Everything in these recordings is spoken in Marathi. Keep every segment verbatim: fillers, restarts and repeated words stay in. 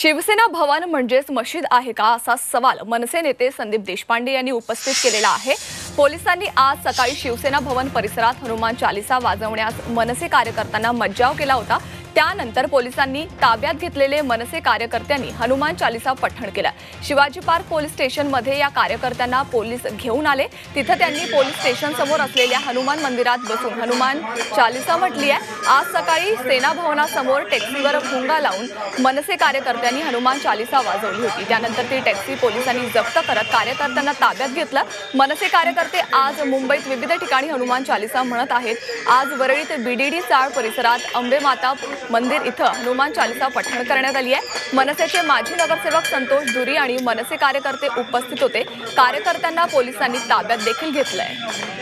शिवसेना भवन म्हणजेच मशीद आहे का असा सवाल मनसे नेते संदीप देशपांडे यांनी उपस्थित केलेला आहे। पोलिसांनी आज सकाळी शिवसेना भवन परिसरात हनुमान चालीसा वाजवण्यास मनसे कार्यकर्त्यांना मज्जाव केला होता। त्यानंतर पोलिसांनी ताब्यात घेतलेले मनसे कार्यकर्त्यांनी हनुमान चालीसा पठण केला। शिवाजी पार्क पोलीस स्टेशन मध्ये या कार्यकर्त्यांना पोलीस घेऊन आले। तिथे त्यांनी पोलीस स्टेशन समोर असलेल्या हनुमान मंदिरात बसून हनुमान चालीसा म्हटली आहे। आज सकाळी सेना भवनासमोर टॅक्सीवर भुंगा लावून मनसे कार्यकर्त्यांनी हनुमान चालीसा वाजवली होती। त्यानंतर ती टॅक्सी पोलिसांनी जप्त करत कार्यकर्त्यांना ताब्यात घेतलं। मनसे कार्यकर्ते आज मुंबईत विविध ठिकाणी हनुमान चालीसा म्हणत आहेत। आज वरळीत बीडीडी चाळ परिसरात अंबे माता मंदिर इथं हनुमान चालीसा पठण करण्यात आली आहे। मनसेचे माजी नगरसेवक संतोष धुरी आणि मनसे कार्यकर्ते उपस्थित होते। कार्यकर्त्यांना पोलिसांनी ताब्यात देखील घेतलंय।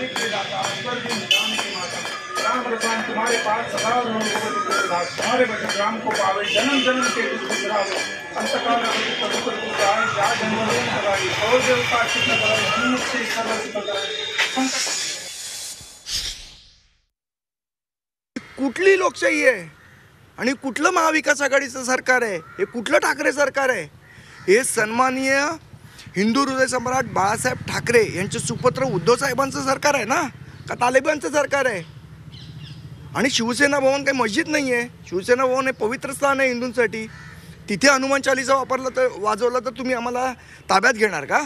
कुठली लोकशाही आहे आणि कुठलं महाविकास आघाडीचं सरकार आहे? हे कुठलं ठाकरे सरकार आहे? हे सन्माननीय हिंदू हृदय सम्राट बाळासाहेब ठाकरे यांचे सुपुत्र उद्धव साहेबांचं सरकार आहे ना, का तालिबानचं सरकार आहे? आणि शिवसेना भवन काही मस्जिद नाही आहे। शिवसेना भवन हे पवित्र स्थान आहे हिंदूंसाठी। तिथे हनुमान चालीसा वापरला तर वाजवला तर तुम्ही आम्हाला ताब्यात घेणार का?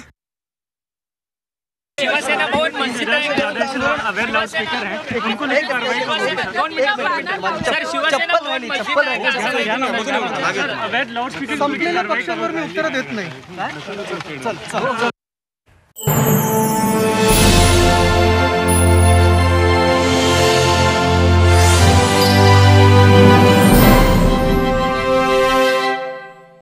शिवसेना भवन मस्जिद अवेयर लाउड स्पीकर है, उनको लेकर कार्रवाई सर शिवसेना भवन मस्जिद अवेयर लाउड स्पीकर संपलेल्या पक्षांवर मी उत्तर देत नाही। चल चल